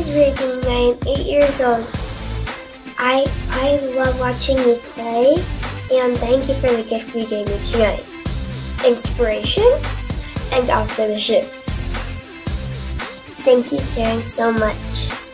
is Reagan. I am 8 years old. I love watching you play, and thank you for the gift you gave me tonight. Inspiration, and also the shoes. Thank you, Taryn, so much.